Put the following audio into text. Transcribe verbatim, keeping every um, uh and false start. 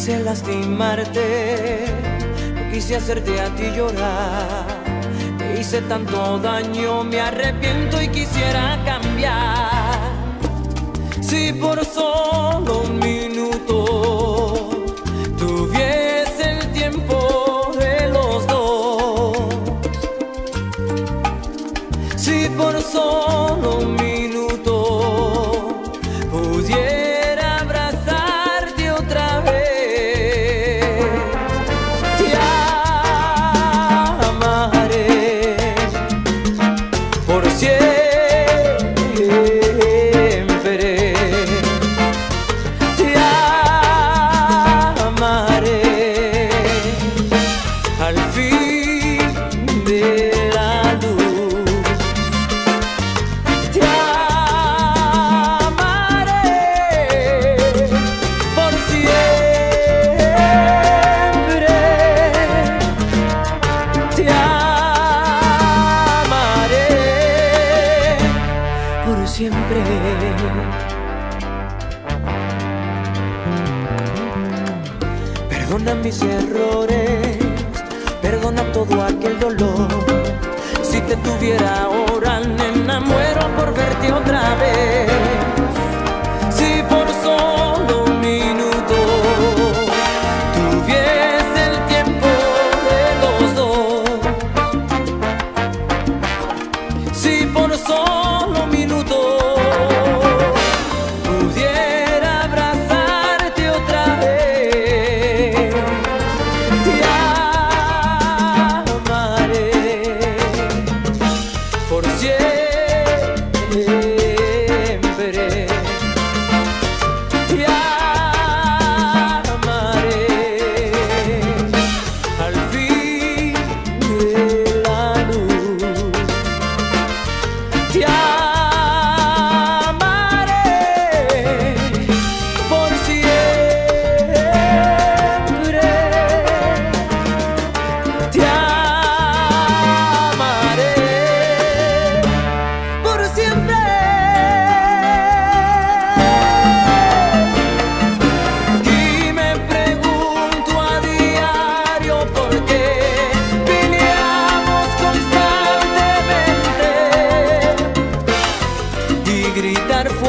quise lastimarte, no quise hacerte a ti llorar. Te hice tanto daño, me arrepiento y quisiera cambiar. Si por solo un minuto tuviese el tiempo de los dos, si por solo un minuto pudiera abrazarte otra vez, te amaré por siempre. Al fin de la luz, te amaré por siempre, te amaré por siempre. Perdona mis errores, perdona todo aquel dolor. Si te tuviera ahora, nena, muero por verte otra vez. Si por solo un minuto tuviese el tiempo de los dos, si por solo un minuto pudiera abrazarte otra vez, te por siempre, te amaré al fin de la luz, te amaré por siempre, te amaré por siempre. Y me pregunto a diario por qué peleamos constantemente y gritar